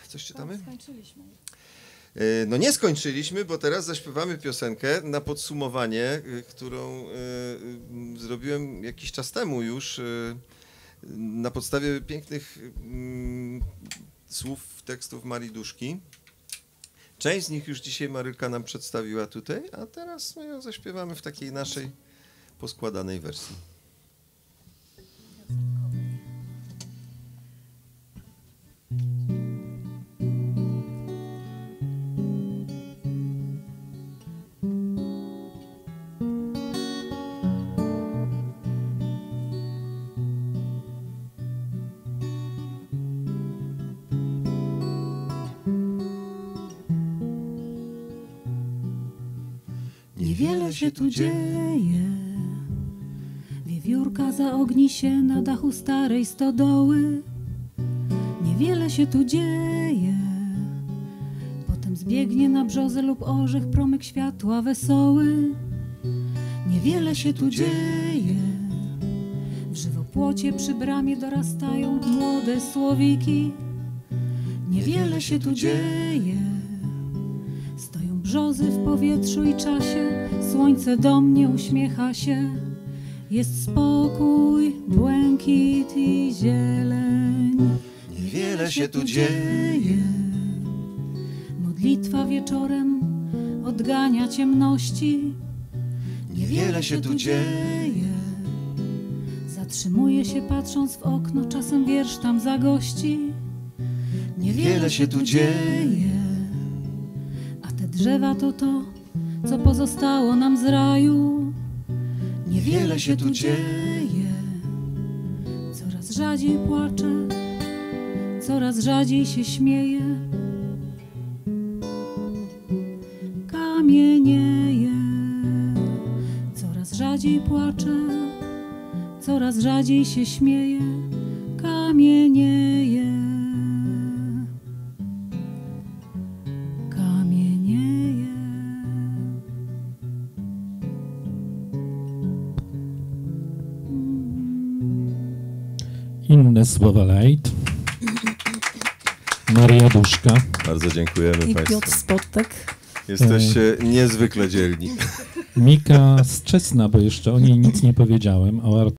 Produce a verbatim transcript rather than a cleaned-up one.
Coś czytamy? Skończyliśmy. No nie skończyliśmy, bo teraz zaśpiewamy piosenkę na podsumowanie, którą zrobiłem jakiś czas temu już na podstawie pięknych słów, tekstów Marii Duszki. Część z nich już dzisiaj Marylka nam przedstawiła tutaj, a teraz my ją zaśpiewamy w takiej naszej poskładanej wersji. Niewiele się tu dzieje, wiewiórka zaogni się na dachu starej stodoły. Niewiele się tu dzieje, potem zbiegnie na brzozę lub orzech promyk światła wesoły. Niewiele się tu dzieje, w żywopłocie przy bramie dorastają młode słowiki. Niewiele się tu dzieje, brzozy w powietrzu i czasie, słońce do mnie uśmiecha się. Jest spokój, błękit i zieleń. Niewiele się tu dzieje. Modlitwa wieczorem odgania ciemności. Niewiele się tu dzieje. Zatrzymuję się patrząc w okno, czasem wiersz tam zagości. Niewiele się tu dzieje. Drzewa to to, co pozostało nam z raju. Niewiele się tu dzieje. Coraz rzadziej płaczę, coraz rzadziej się śmieję. Kamienieje. Coraz rzadziej płaczę, coraz rzadziej się śmieję. Kamienieje. Inne słowa light. Maria Duszka. Bardzo dziękujemy I Państwu. Piotr Spotek. Jesteście e... niezwykle dzielni. Mika Strzesna, bo jeszcze o niej nic nie powiedziałem. O